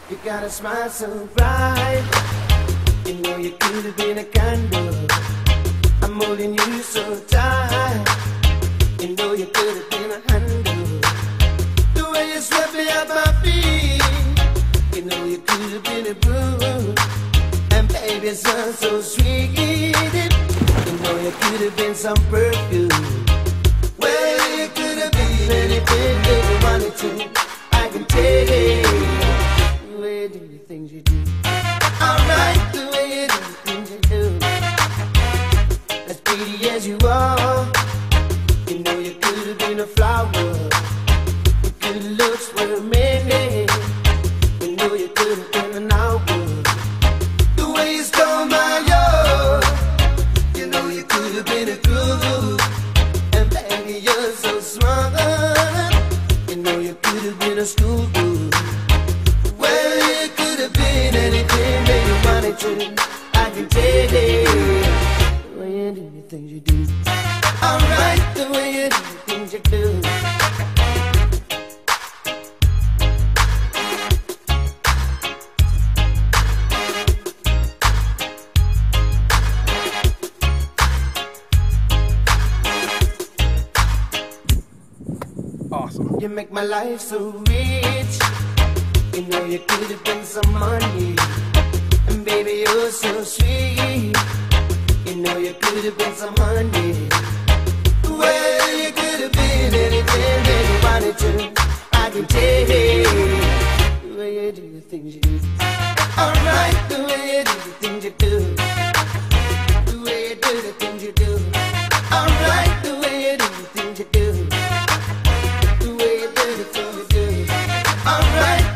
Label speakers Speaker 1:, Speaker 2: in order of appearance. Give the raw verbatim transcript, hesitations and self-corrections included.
Speaker 1: You got a smile so bright. You know you could have been a candle. I'm holding you so tight. You know you could have been a handle. The way you swept me off my feet. You know you could have been a broom. And baby, it sounds so sweet. You know you could have been some perfume. Well, you could have been anything that you wanted to. I can tell the way you do the things you do. Alright, the way you do the things you do. As pretty as you are, you know you could have been a flower. Your good looks were many. You know you could have been an hour. The way you stole my love, you know you could have been a groove. And baby, you're so smart. You know you could have been a school girl. Well, you could have been anything that you wanted to. I can tell the way you do the things you do. Alright, the way you do the things you do.
Speaker 2: Awesome.
Speaker 1: You make my life so rich. You know you could have been some money. And baby, you're so sweet. You know you could have been some honey. Well, you could have been anything that you wanted to. I can tell the way you do the things you do. Alright, the way you do the things you do. The way you do the things you do. Alright, the way you do the things you do. The way you do the things you do. Alright.